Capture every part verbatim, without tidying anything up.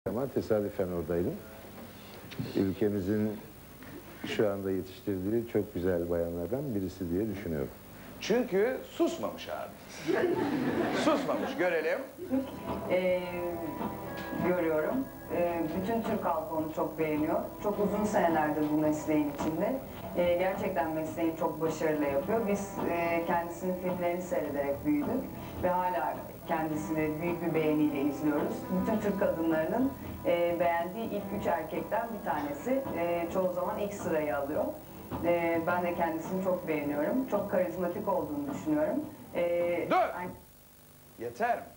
Ama tesadüfen oradaydım. Ülkemizin şu anda yetiştirdiği çok güzel bayanlardan birisi diye düşünüyorum. Çünkü susmamış abi. Susmamış, görelim. Ee, görüyorum. Ee, bütün Türk halkı onu çok beğeniyor. Çok uzun senelerdir bu mesleğin içinde. Ee, gerçekten mesleğini çok başarılı yapıyor. Biz e, kendisinin filmlerini seyrederek büyüdük ve hala kendisini büyük bir beğeniyle izliyoruz. Bütün Türk kadınlarının e, beğendiği ilk üç erkekten bir tanesi. E, çoğu zaman ilk sırayı alıyor. E, ben de kendisini çok beğeniyorum. Çok karizmatik olduğunu düşünüyorum. E, Dur! Yeter mi?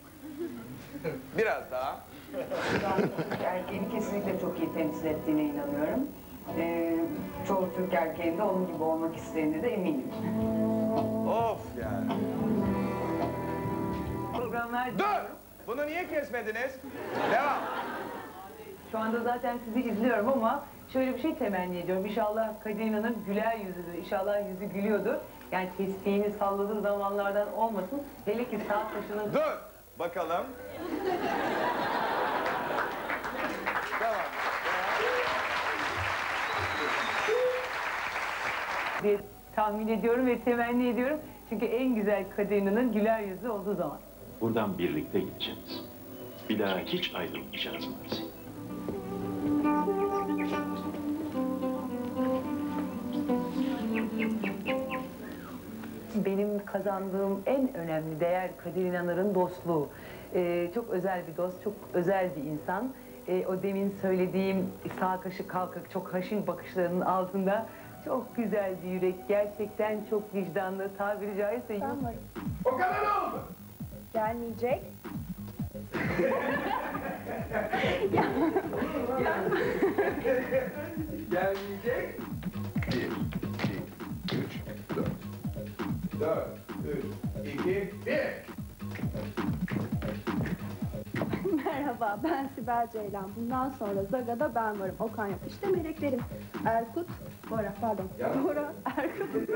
Biraz daha. Türk erkeğini kesinlikle çok iyi temsil ettiğine inanıyorum. Ee, çoğu Türk erkeğinde onun gibi olmak istediğine de eminim. Of yani. Programlar... Dur! Bunu niye kesmediniz? Devam. Şu anda zaten sizi izliyorum ama şöyle bir şey temenni ediyorum. İnşallah Kadir İnanır güler yüzüdür. İnşallah yüzü gülüyordur. Yani tespihini salladığı zamanlardan olmasın. Hele ki sağ taşının... Dur! Bakalım. Tamam. diye tahmin ediyorum ve temenni ediyorum. Çünkü en güzel Kadir İnanır güler yüzlü olduğu zaman. Buradan birlikte gideceğiz. Bir daha hiç ayrılmayacağız Marzi. Benim kazandığım en önemli değer Kadir İnanır'ın dostluğu. Ee, çok özel bir dost, çok özel bir insan. Ee, o demin söylediğim sağ kaşı kalkık, çok haşin bakışlarının altında çok güzel bir yürek, gerçekten çok vicdanlı, tabiri caizse... Ben varım. O kadar ne oldu? Gelmeyecek. Gelmeyecek. Bir, iki, üç, dört. Dört, üç, iki, bir. Merhaba, ben Sibel Ceylan. Bundan sonra Zaga'da ben varım. Okan yok. İşte meleklerim. Erkut, Bora, pardon. Ya. Bora, Erkut.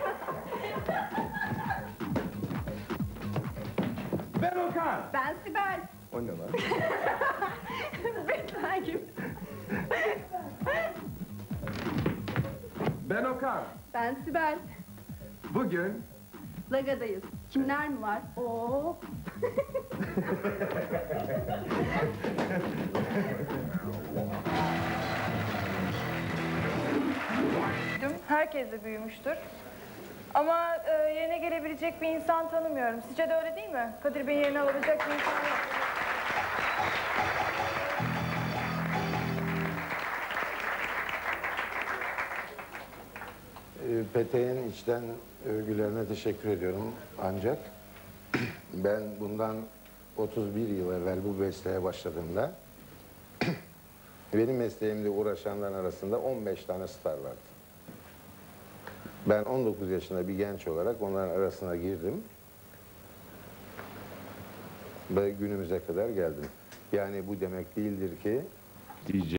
Ben Okan. Ben Sibel. O ne lan? Bekler gibi. Ben Okan. Ben Sibel. Bugün Zaga'dayız. Kimler mi var? Oo. Herkes de büyümüştür. Ama e, yerine gelebilecek bir insan tanımıyorum. Sizce de öyle değil mi? Kadir Bey'in yerine alabilecek bir insan yok. Ee, Petek'in içten övgülerine teşekkür ediyorum. Ancak ben bundan otuz bir yıl evvel bu mesleğe başladığımda benim mesleğimle uğraşanların arasında on beş tane star vardı. Ben on dokuz yaşında bir genç olarak onların arasına girdim ve günümüze kadar geldim. Yani bu demek değildir ki